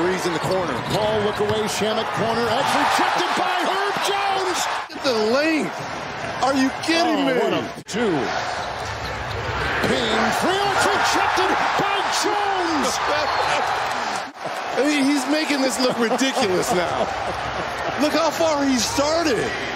referee's in the corner. Paul, look away, Shamet corner. That's rejected by Herb Jones. Get the length. Are you kidding me? What a two. Ping, 3-0, rejected by Jones. I mean, he's making this look ridiculous now. Look how far he started.